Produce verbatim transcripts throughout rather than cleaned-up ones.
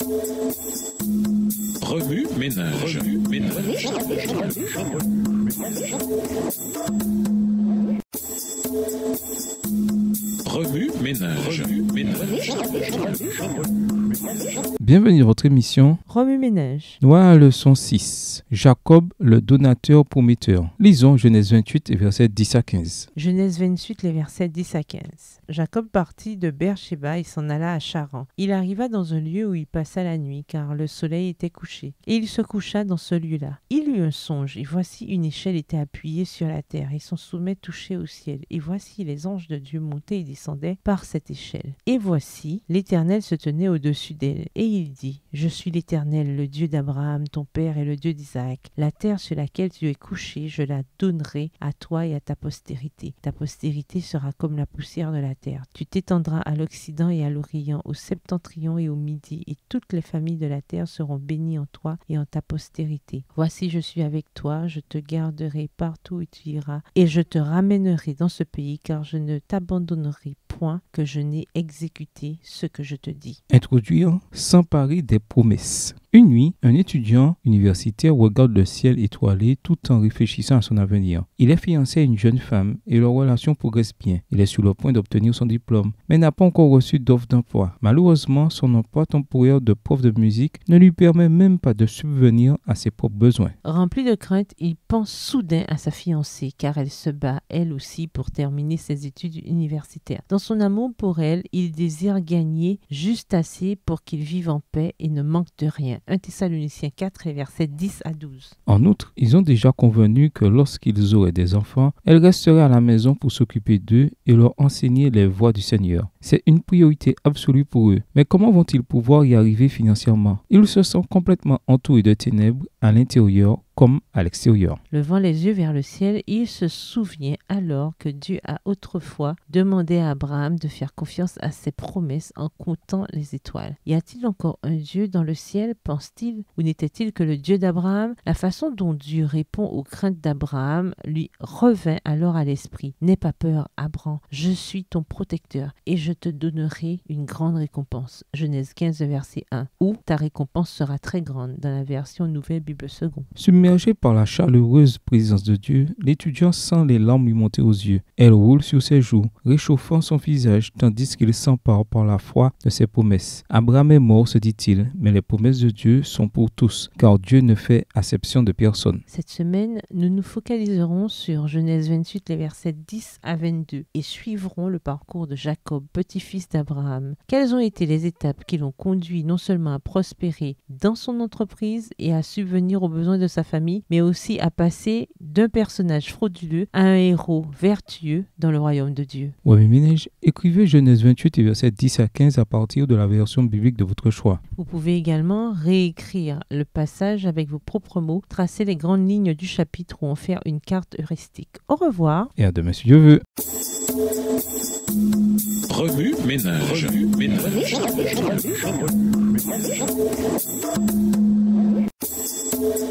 Remue ménage. Remue ménage. Remue ménage. Remue ménage. Bienvenue dans votre émission Remue ménage. Noah, leçon six. Jacob, le donateur prometteur. Lisons Genèse vingt-huit, versets dix à quinze. Genèse vingt-huit, les versets dix à quinze. Jacob partit de Beer-Shéba et s'en alla à Charan. Il arriva dans un lieu où il passa la nuit, car le soleil était couché. Et il se coucha dans ce lieu-là. Il eut un songe, et voici une échelle était appuyée sur la terre, et son sommet touchait au ciel. Et voici les anges de Dieu montaient et descendaient par cette échelle. Et voici, l'Éternel se tenait au-dessus d'elle. Et il dit, « Je suis l'Éternel, le Dieu d'Abraham, ton père, et le Dieu d'Isaac. La terre sur laquelle tu es couché, je la donnerai à toi et à ta postérité. Ta postérité sera comme la poussière de la terre. Tu t'étendras à l'Occident et à l'Orient, au septentrion et au Midi, et toutes les familles de la terre seront bénies en toi et en ta postérité. Voici, je suis avec toi, je te garderai partout où tu iras, et je te ramènerai dans ce pays, car je ne t'abandonnerai point que je n'ai exécuté ce que je te dis. » Introduire, s'emparer des promesses. Une nuit, un étudiant universitaire regarde le ciel étoilé tout en réfléchissant à son avenir. Il est fiancé à une jeune femme et leur relation progresse bien. Il est sur le point d'obtenir son diplôme, mais n'a pas encore reçu d'offre d'emploi. Malheureusement, son emploi temporaire de prof de musique ne lui permet même pas de subvenir à ses propres besoins. Rempli de crainte, il pense soudain à sa fiancée, car elle se bat, elle aussi, pour terminer ses études universitaires. Dans son amour pour elle, il désire gagner juste assez pour qu'il vive en paix et ne manque de rien. un Thessaloniciens quatre, versets dix à douze. En outre, ils ont déjà convenu que lorsqu'ils auraient des enfants, elle resterait à la maison pour s'occuper d'eux et leur enseigner les voies du Seigneur. C'est une priorité absolue pour eux. Mais comment vont-ils pouvoir y arriver financièrement? Ils se sentent complètement entourés de ténèbres à l'intérieur comme à l'extérieur. Levant les yeux vers le ciel, il se souvient alors que Dieu a autrefois demandé à Abraham de faire confiance à ses promesses en comptant les étoiles. Y a-t-il encore un Dieu dans le ciel, pense-t-il, ou n'était-il que le Dieu d'Abraham? La façon dont Dieu répond aux craintes d'Abraham lui revint alors à l'esprit. N'aie pas peur, Abraham, je suis ton protecteur et je te donnerai une grande récompense. Genèse quinze, verset un. Ou ta récompense sera très grande dans la version Nouvelle Bible Seconde. Submergé par la chaleureuse présence de Dieu, l'étudiant sent les larmes lui monter aux yeux. Elles roulent sur ses joues, réchauffant son visage tandis qu'il s'empare par la foi de ses promesses. Abraham est mort, se dit-il, mais les promesses de Dieu sont pour tous, car Dieu ne fait acception de personne. Cette semaine, nous nous focaliserons sur Genèse vingt-huit, les versets dix à vingt-deux, et suivrons le parcours de Jacob, petit-fils d'Abraham. Quelles ont été les étapes qui l'ont conduit non seulement à prospérer dans son entreprise et à subvenir aux besoins de sa famille, mais aussi à passer d'un personnage frauduleux à un héros vertueux dans le royaume de Dieu. Remue ménage, écrivez Genèse vingt-huit et versets dix à quinze à partir de la version biblique de votre choix. Vous pouvez également réécrire le passage avec vos propres mots, tracer les grandes lignes du chapitre ou en faire une carte heuristique. Au revoir. Et à demain si Dieu veut. Remue ménage. Remue ménage.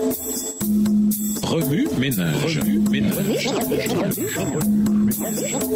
Remue ménage. Remue ménage.